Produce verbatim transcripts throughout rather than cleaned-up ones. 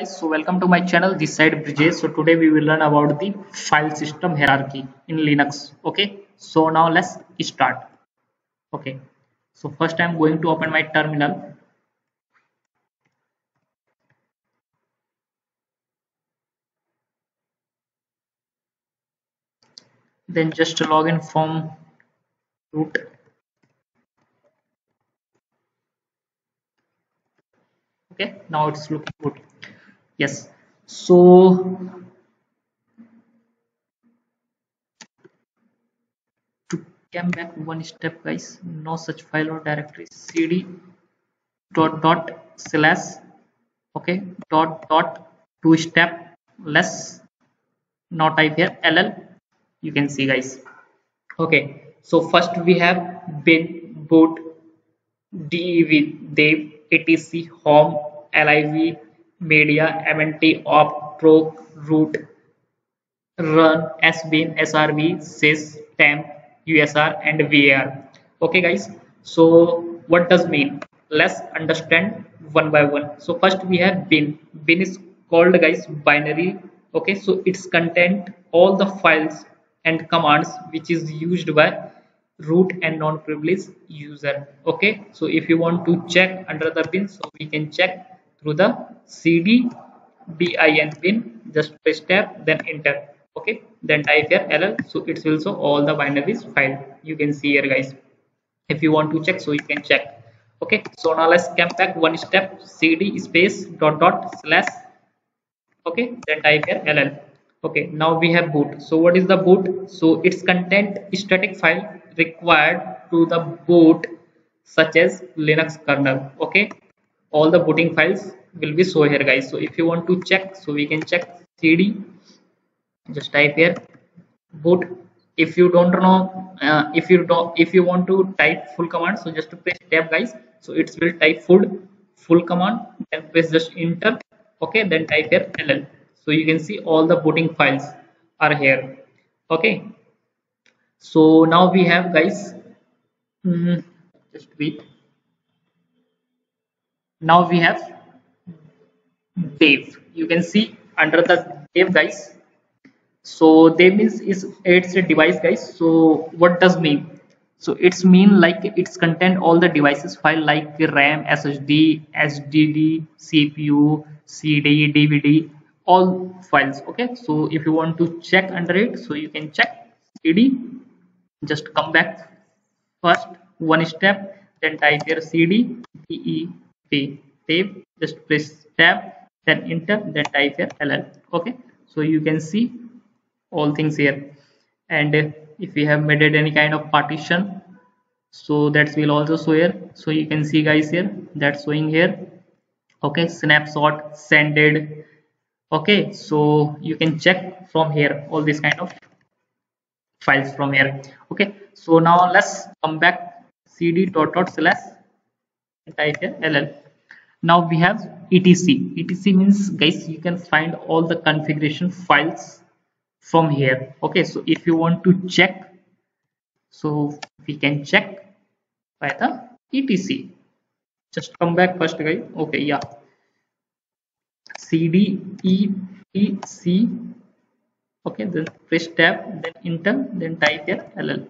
guys, so welcome to my channel, this side Brijesh. So today we will learn about the file system hierarchy in Linux. Okay, so now let's start. Okay, so first I'm going to open my terminal. Then just log in from root. Okay, now it's looking good. Yes, so to come back one step, guys, no such file or directory. Cd dot dot slash, okay, dot dot two step less, now type here ll. You can see, guys. Okay, so first we have bin, boot, dev, dev, etc, home, liv, media, mnt, op, proc, root, run, sbin, srv, sys, temp, usr, and var. Okay, guys, so what does mean? Let's understand one by one. So first we have bin. Bin is called, guys, binary. Okay, so it's content all the files and commands which is used by root and non-privileged user. Okay, so if you want to check under the bin, so we can check through the cd bin bin. Just press tab, then enter. Okay, then type here ll, so it will show all the binaries file. You can see here, guys. If you want to check, so you can check. Okay, so now let's come back one step. Cd space dot dot slash, okay, then type here ll. Okay, now we have boot. So what is the boot? So it's content static file required to the boot, such as Linux kernel. Okay, all the booting files will be shown here, guys. So if you want to check, so we can check cd, just type here boot. If you don't know, uh, if you don't if you want to type full command, so just to press tab, guys, so it will type full full command, then press just enter. Okay, then type here ll, so you can see all the booting files are here. Okay, so now we have, guys, mm, just wait. Now we have dev. You can see under the dev, guys. So dev means is it's a device, guys. So what does mean? So it's mean like it's contain all the devices file like ram, ssd, sdd, cpu, cd, dvd, all files. Okay, so if you want to check under it, so you can check cd. Just come back first one step, then type here cd dev, dev, just press tab, then enter, then type here ll. Okay, so you can see all things here. And if we have made any kind of partition, so that will also show here. So you can see, guys, here that's showing here. Okay, snapshot, sended. Okay, so you can check from here all these kind of files from here. Okay, so now let's come back cd dot dot slash and type here ll. Now we have etc. Etc means, guys, you can find all the configuration files from here. Okay, so if you want to check, so we can check by the etc. Just come back first, guys. Okay, yeah, cd etc. Okay, then press tab, then enter, then type here ll.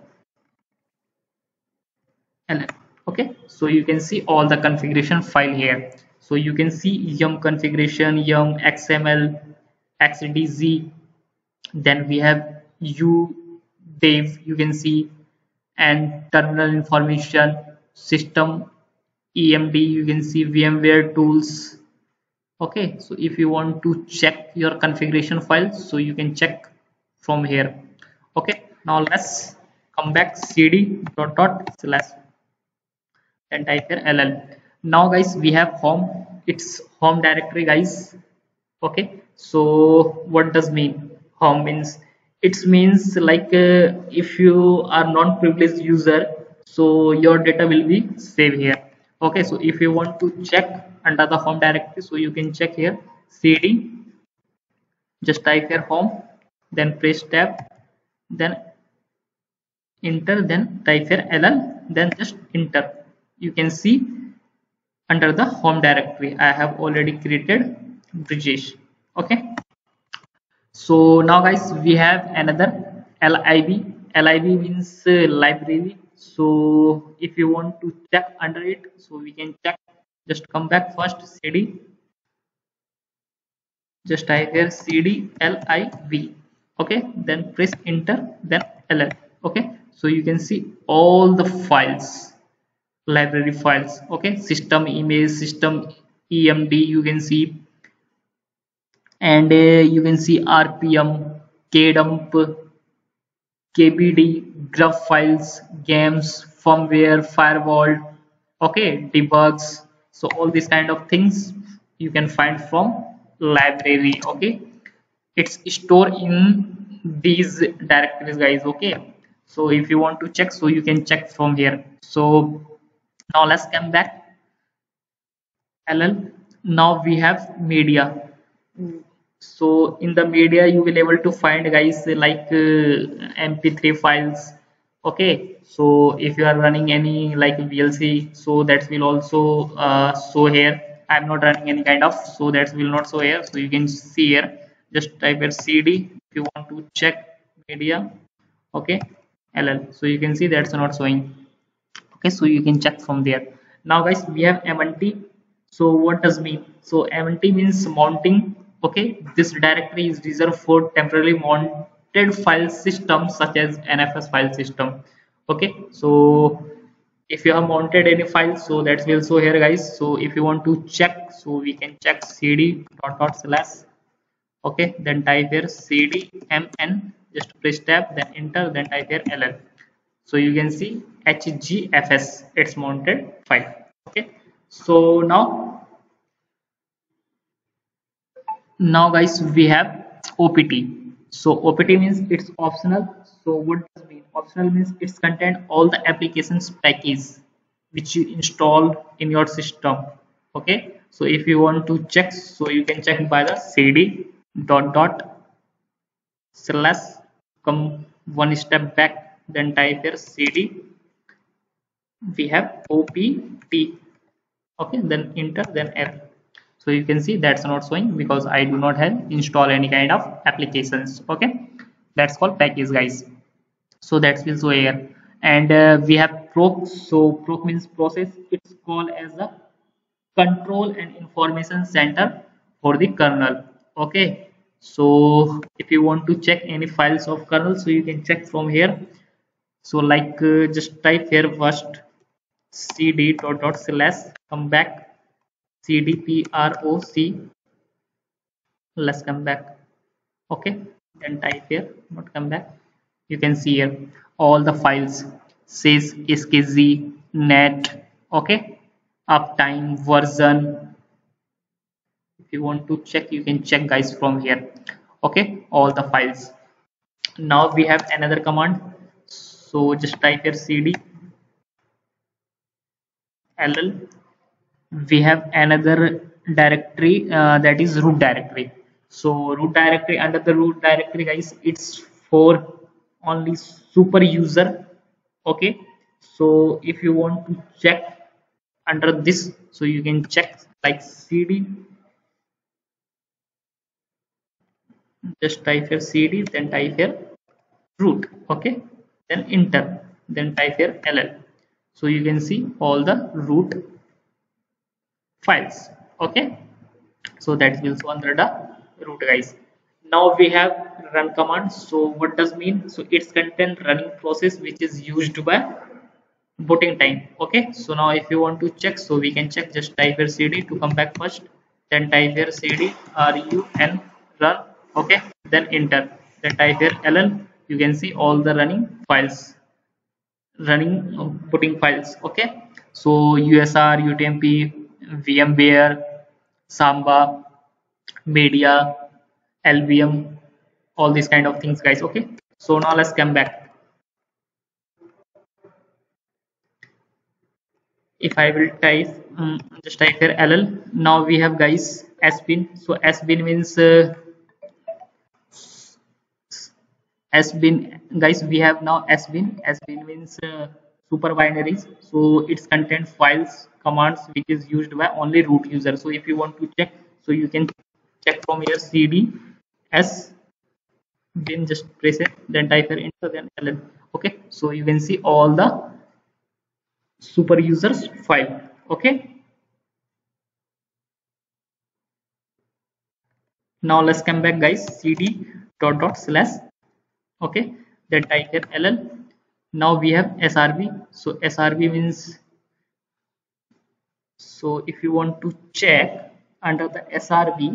ll. Okay, so you can see all the configuration file here. So you can see yum configuration, yum xml, xdz, then we have u dev, you can see, and terminal information, system emd, you can see VMware tools. Okay, so if you want to check your configuration files, so you can check from here. Okay, now let's come back cd dot dot slash and type here ll. Now, guys, we have home. It's home directory, guys. Okay, so what does mean home means? It means like uh, if you are non-privileged user, so your data will be saved here. Okay, so if you want to check under the home directory, so you can check here cd, just type here home, then press tab, then enter, then type here ll, then just enter. You can see under the home directory I have already created Brijesh. Okay, so now guys we have another lib. Lib means uh, library. So if you want to check under it, so we can check. Just come back first, cd, just type here cd lib. Okay, then press enter, then ll. Okay, so you can see all the files, library files. Okay, system image, system emd, you can see, and uh, you can see rpm, kdump, kbd, graph files, games, firmware, firewall. Okay, debugs. So all these kind of things you can find from library. Okay, it's stored in these directories guys. Okay, so if you want to check, so you can check from here. So now let's come back ll. Now we have media. So in the media you will able to find guys like uh, M P three files. Okay, so if you are running any like V L C, so that will also uh, show here. I'm not running any kind of, so that will not show here. So you can see here, just type here cd if you want to check media. Okay, ll, so you can see that's not showing. Okay, so you can check from there. Now guys we have mnt. So what does mean? So mnt means mounting. Okay, this directory is reserved for temporarily mounted file systems such as nfs file system. Okay, so if you have mounted any file, so that's will show here guys. So if you want to check, so we can check cd dot dot slash. Okay, then type here cdmn, just press tab, then enter, then type here ll. So you can see hgfs, it's mounted file. Okay, so now now guys we have opt. So opt means it's optional. So what does it mean? Optional means it's contain all the applications package which you install in your system. Okay, so if you want to check, so you can check by the cd dot dot slash, come one step back, then type here cd, we have opt. Okay, then enter, then f. So you can see that's not showing because I do not have install any kind of applications. Okay, that's called package guys. So that will show here. And uh, we have proc. So proc means process. It's called as a control and information center for the kernel. Okay, so if you want to check any files of kernel, so you can check from here. So like uh, just type here first cd dot dot slash, come back cdproc, let's come back. Okay, then type here, not come back. You can see here all the files, says skz, net. Okay, uptime, version. If you want to check, you can check guys from here. Okay, all the files. Now we have another command. So just type here cd ll. We have another directory, uh, that is root directory. So root directory, under the root directory guys, it's for only super user. Okay, so if you want to check under this, so you can check like cd, just type here cd, then type here root. Okay, then enter, then type here ll. So you can see all the root files. Okay, so that will show under the root guys. Now we have run command. So what does mean? So it's contain running process which is used by booting time. Okay, so now if you want to check, so we can check, just type here cd to come back first, then type here cd run run. Okay, then enter, then type here ll. You can see all the running files, running uh, booting files. Okay, so usr, utmp, vmware, samba, media, lvm, all these kind of things guys. Okay, so now let's come back. If I will type um, just type here ll. Now we have guys sbin. So sbin means uh, sbin guys, we have now sbin. Sbin means uh, super binaries. So it's content files commands which is used by only root user. So if you want to check, so you can check from here cd s, then just press it, then type here enter, then ln. Okay, so you can see all the super users file. Okay, now let's come back guys, cd dot dot slash. Okay, then type here ln. Now we have srb. So srb means, so if you want to check under the srb,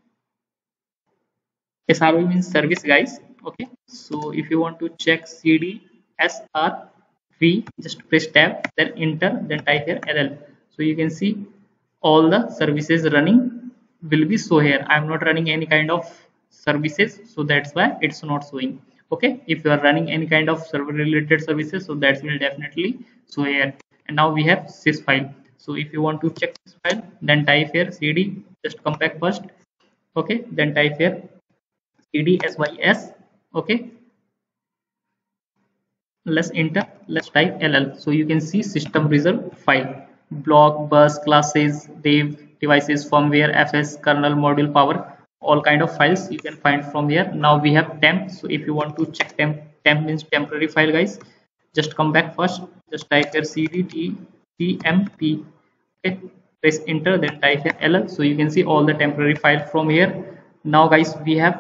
srb means service guys. Okay, so if you want to check cd srv, just press tab, then enter, then type here ll. So you can see all the services running will be show here. I'm not running any kind of services, so that's why it's not showing. Okay, if you are running any kind of server related services, so that will definitely show here. And now we have sys file. So if you want to check this file, then type here cd, just come back first. Okay, then type here cd sys. Okay, let's enter, let's type ll. So you can see system result file, block, bus, classes, dev, devices, firmware, fs, kernel, module, power, all kind of files you can find from here. Now we have temp. So if you want to check temp, temp means temporary file guys, just come back first, just type here cd tmp. Okay, press enter, then type here ll. So you can see all the temporary file from here. Now guys, we have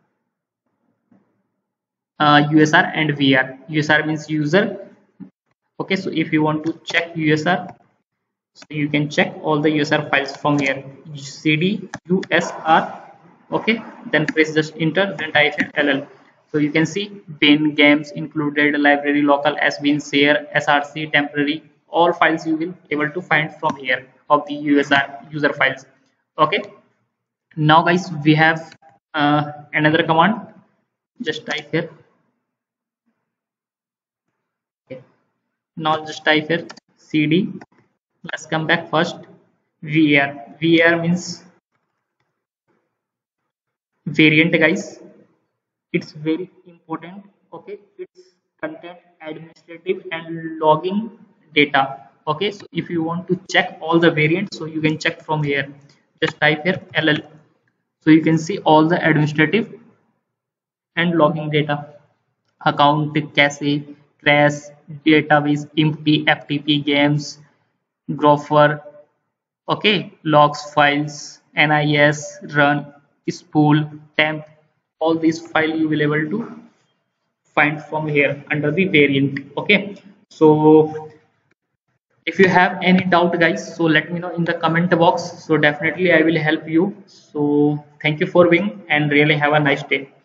uh, usr and vr. Usr means user. Okay, so if you want to check usr, so you can check all the usr files from here, cd usr. Okay, then press just enter, then type in ll. So you can see bin, games included, library, local, sbin, share, src, temporary, all files you will able to find from here of the usr user files. Okay, now guys, we have uh, another command, just type here. Okay, now just type here cd, let's come back first, var. Var means variant guys, it's very important. Okay, it's content administrative and logging data. Okay, so if you want to check all the variants, so you can check from here, just type here ll. So you can see all the administrative and logging data, account, cache, crash, database, empty, ftp, games, gropher. Okay, logs, files, nis, run, spool, temp, all these file you will able to find from here under the variant. Okay, so if you have any doubt guys, so let me know in the comment box, so definitely I will help you. So thank you for being, and really have a nice day.